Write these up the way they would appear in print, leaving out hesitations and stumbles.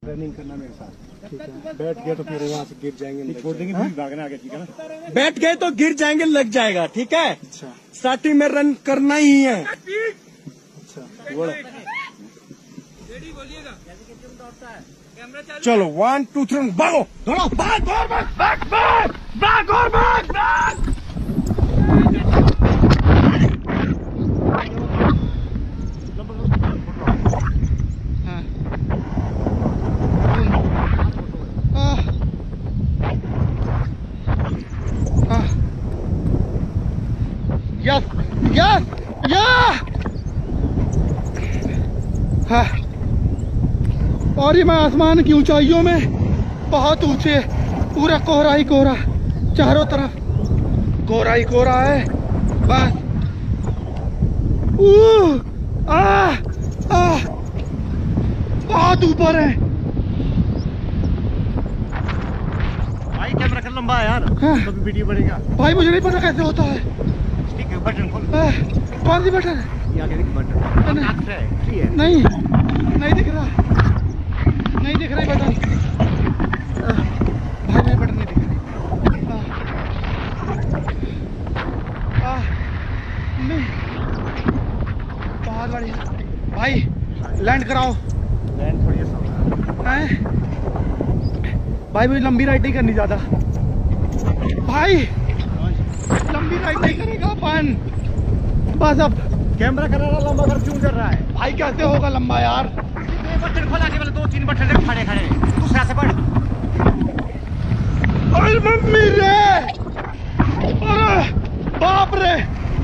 Running करना मेरे साथ, ठीक है? बैठ गए तो फिर वहाँ से गिर जाएंगे, छोड़ देंगे, फिर भागना आगे, ठीक है ना? बैठ गए तो गिर जाएंगे, लग जाएगा, ठीक है? अच्छा, स्टार्टिंग में रन करना ही है। अच्छा, चलो 1 2 3 भागो, दौड़ो, भाग और भाग, भाग भाग भाग और भाग भाग। यस यस या। और ये मैं आसमान की ऊंचाइयों में, बहुत ऊंचे, पूरा कोहरा ही कोहरा, चारों तरफ कोहरा ही कोहरा है बस। बहुत ऊपर है भाई। कैमरा का लंबा है यार, कभी वीडियो बनेगा भाई। मुझे नहीं पता कैसे होता है। ठीक है, बटन खोल। कौन सी बटन है? ये आगे देख बटन। नहीं नहीं दिख रहा, नहीं दिख रही बटन भाई, नहीं बटन नहीं दिख रही। नहीं, बहुत बढ़िया भाई, लैंड कराओ। लैंड थोड़ी है भाई, मुझे लंबी राइड नहीं करनी ज्यादा भाई, लंबी राइड नहीं करेगा अपन बस। अब कैमरा कर रहा लंबा, कर क्यों कर रहा है भाई? कैसे होगा लंबा यार? बटन खोला के, 2-3 बटन खड़े खड़े, दूसरा से बढ़। अरे मम्मी रे, अरे बाप रे,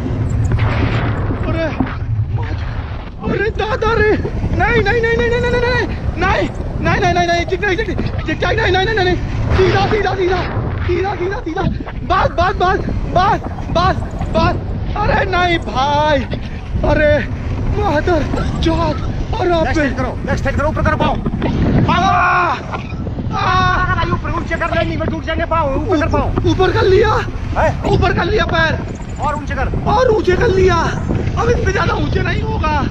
अरे अरे दादा रे, नहीं नहीं नहीं नहीं नहीं नहीं नहीं नहीं नहीं नहीं नहीं नहीं चिक नहीं चिक चिक नहीं नहीं नहीं नहीं, सीधा सीधा सीधा सीधा सीधा सीधा, बस बस बस बस बस बस। अरे नहीं भाई, अरे मादर जात, और आप नेक्स्ट करो, ऊपर करो पाओ, ऊपर ऊंचे कर ले, नहीं टूट जाएंगे पाओ, ऊपर कर पाओ, ऊपर कर लिया, ऊपर कर लिया पैर, और ऊंचे कर, और ऊंचे कर लिया। अब इससे ज्यादा ऊंचे नहीं होगा।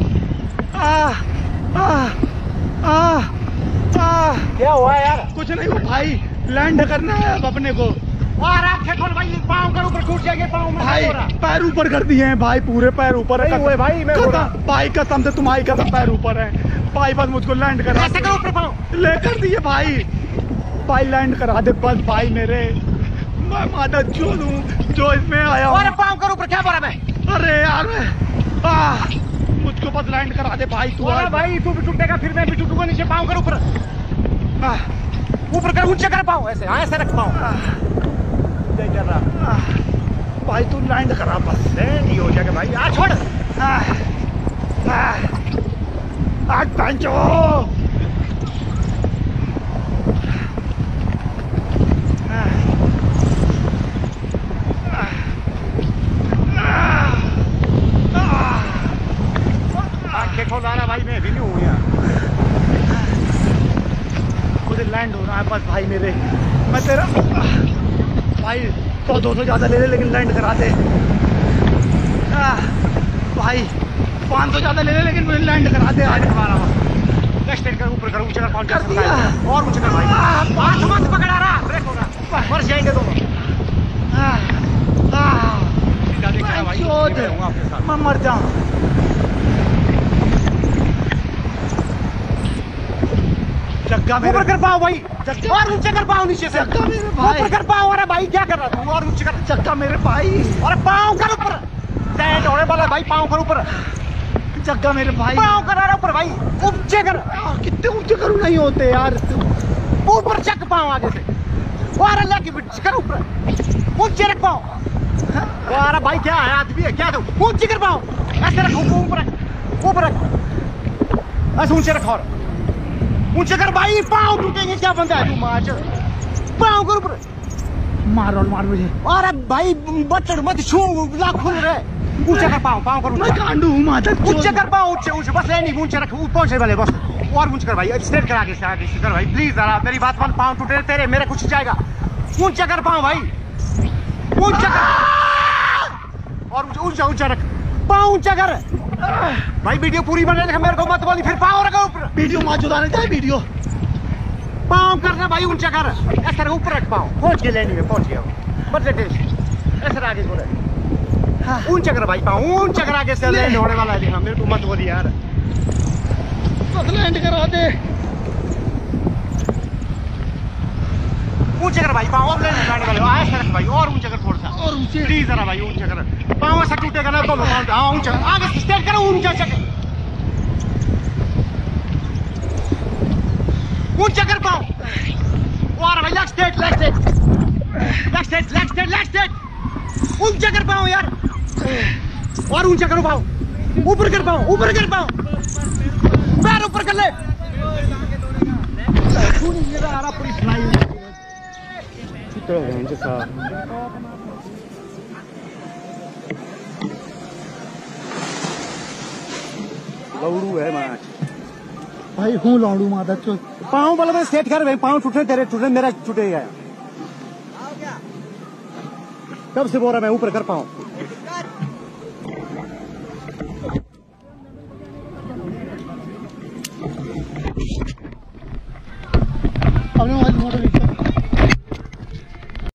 क्या हुआ यार? कुछ नहीं हुआ भाई, लैंड करना है अब अपने को। भाई पाँव कर ऊपर, टूट जाएंगे पाँव में भाई। पैर ऊपर कर दिए हैं भाई, पूरे पैर ऊपर है भाई। मैं भाई कसम से, तुम्हारी कसम, पैर ऊपर है भाई। बस मुझको लैंड करा, ऐसे करो ऊपर पाँव ले कर दिए भाई। भाई लैंड करा दे बस भाई मेरे, मैं माता जो दूं जो इसमें आया हूँ। अरे पाँव कर ऊपर, क्या बोला मैं? अरे यार मुझको बस लैंड करा दे भाई तू। भाई तू भी टूटेगा, फिर मैं भी टूटूंगा नीचे। पाँव कर ऊपर, ऊपर कर, ऊंचे कर पाँव, ऐसे ऐसे रख पाँव कर रहा भाई। तू लैंड करा बस, नहीं हो जाएगा भाई। आ छोड़, पंचो आंखें खोल रहा भाई, मैं भी नहीं हूँ यार, मुझे लैंड हो रहा है बस भाई मेरे। मैं तेरा भाई 100-200 ज्यादा ले ले, लेकिन लैंड करा दे भाई। 500 ज्यादा ले ले, लेकिन मुझे लैंड करा दे आज हमारा। कर ऊपर कर, ऊंचे कर दिया, और ऊंचे कर भाई। आसमान से पकड़ा रहा, ब्रेक होगा, मर जाएंगे दोनों। मैं मर जाऊं। चक्का ऊपर कर पाओ भाई, और ऊंचे कर पाओ नीचे से, ऊपर कर पाओ। अरे भाई क्या कर रहा तू? और ऊंचे कर चक्का मेरे भाई। अरे पाँव कर ऊपर, लैंड होने वाला भाई। पाँव कर ऊपर, चक्का मेरे भाई। पाँव कर रहा ऊपर भाई, ऊंचे कर। कितने ऊंचे करूँ, नहीं होते यार। ऊपर चक पाँव आगे से, और अल्लाह की बिट कर ऊपर, ऊंचे रख पाओ। अरे भाई क्या है, आदमी है क्या? तू ऊंचे कर पाओ, ऐसे रख, ऊपर रख, ऊपर रख, ऐसे ऊंचे रख, और ऊंचे कर भाई। पाँव टूटेंगे, क्या बंदा है तू? मार पाँव कर ऊपर, मार मार मुझे। अरे भाई बटन मत छू, लाख खुल रहे। ऊंचे कर पाँव, पाँव कर ऊंचे। मैं कांडू माता, ऊंचे कर पाँव, ऊंचे ऊंचे बस, नहीं ऊंचे रख, पहुंचे वाले बस। और ऊंचे कर भाई, स्ट्रेट कर, आगे से आगे से कर भाई प्लीज। जरा मेरी बात मान, पाँव टूटे तेरे, मेरे कुछ जाएगा। ऊंचे कर पाँव भाई, ऊंचा कर, और ऊंचा ऊंचा रख, पाँव ऊंचा कर भाई। वीडियो पूरी बने, मेरे को मत बोली, फिर पाँव रखो ऊपर। वीडियो माँ चुदाने जाए वीडियो। पाँव करना भाई ऊंचा कर, ऐसा ऊपर रख पाँव, पहुंच गए लेने में, पहुंच गया बदले टेस्ट, ऐसा आगे बोले ऊंचा कर भाई पाँव, ऊंचा कर, आगे से लैंड होने वाला है। मेरे को मत बोली यार, बस लैंड करा दे, ऊंचा कर भाई पाँव, और लैंड करने वाले ऐसा रख भाई, और ऊंचा कर थोड़ा सा, और ऊंचे प्लीज जरा भाई ऊंचा कर, पाँव ऐसा टूटेगा ना तो हाँ ऊंचा आगे स्ट्रेट करो, ऊंचा कर, ऊंचा कर पाँव, और भाई leg straight, leg straight, leg straight, leg straight, leg straight, ऊंचा कर पाँव यार, और ऊंचा करो पाँव, ऊपर कर पाँव, ऊपर कर पाँव, पैर ऊपर कर ले, आ रहा पूरी फ्लाई लौड़ू है मैच भाई, हूँ लौड़ू माता चो। पाँव वाला में सेट कर भाई, पाँव टूटे तेरे टूटे, मेरा टूटेगा। कब से बोल रहा मैं ऊपर कर पाऊँ।